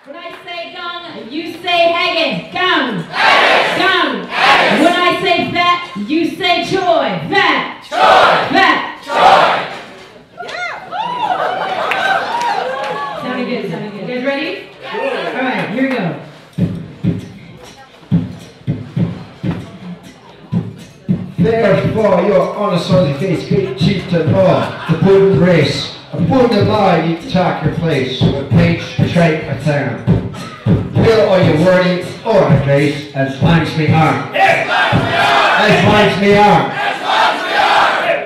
When I say gung, you say haggis. Gung. Haggis. Gung. Haggis. When I say fat, you say choy. Fat. Choy. Fat. Choy. Sounding good, sounding good. You guys ready? Yeah. All right, here we go. Therefore, your honour sonsie face, great chieftain of the puddin race. Aboon the lie, you take your place with Painch, tripe, or thairm. Will or your wordy, or a grace, as lines me arm. As lines me arm. As lines me arm.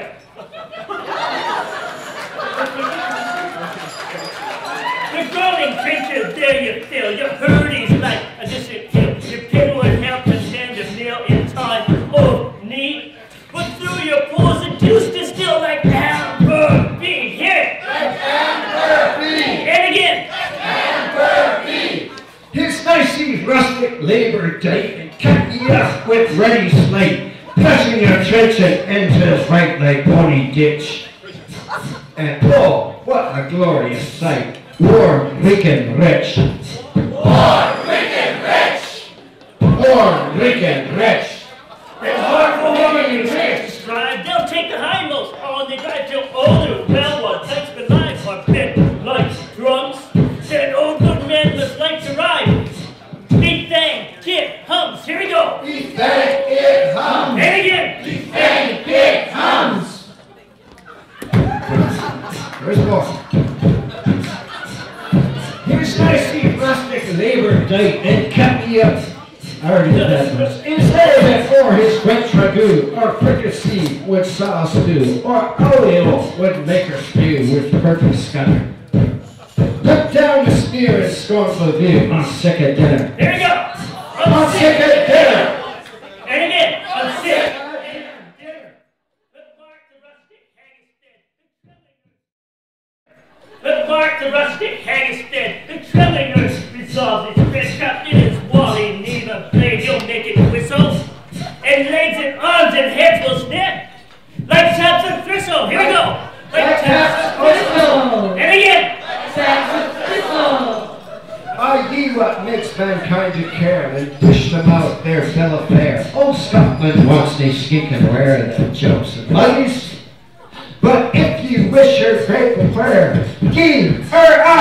The groaning creatures, there you feel. Your hurdies like a distant hill. Your pillow and help to stand a meal in time. Oh, neat. But through your pores the juice distil like amber bead. Here. Like amber bead. And again. Amber bead. His nicey rustic labour dight, and cut ye off with ready slate, pressing your trench and entrails right like onie ditch. And oh, what a glorious sight! Warm-reekin rich. Warm-reekin rich. Warm-reekin rich. It's hard for women you can't describe. They'll take the hindmost on the dight till owre, weel-swall'd, kytes, belyve, or bed like drums. Then old good men must like to ride. Bethankit hums. Here we go. Bethankit hums. And again. Bethankit hums. There's more. Here's nicey rustic labour dight, and cut me up. I already did that much. Instead of it, or his French ragout, or fricassee with sauce stew, or owre with maker stew with purpose scunner. Look down the sneer and scornful view. I'm sick of dinner. Here we go. I'm sick of dinner. And again. I'm sick of dinner. Let mark the rustic haggis dead. The trembling nurse resolves its breast cup in its wally, neither blade, you'll make it whistle. And legs and arms and heads will snap. Like taps of thistle. Here we go. Like taps of thistle. And again. Taps of thistle. Are ye what makes mankind to care, and dish them out their bill of fare? Old Scotland wants they skink and wear the jokes and lies. But if you wish her grateful prayer, give her